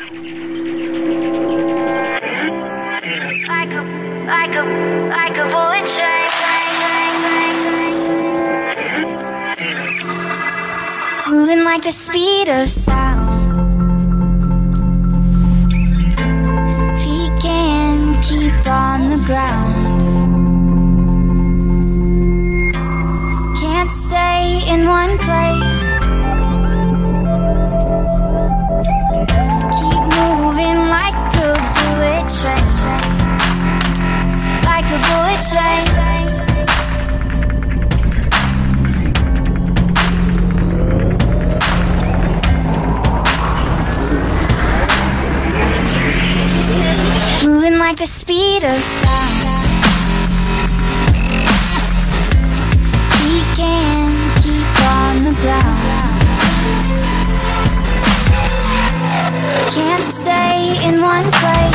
Like a bullet train. Moving like the speed of sound. Feet can't keep on the ground. Can't stay in one place. Keep moving like a bullet train. Like a bullet train. Moving like the speed of sound. We can't keep on the ground. Can't stay in one place.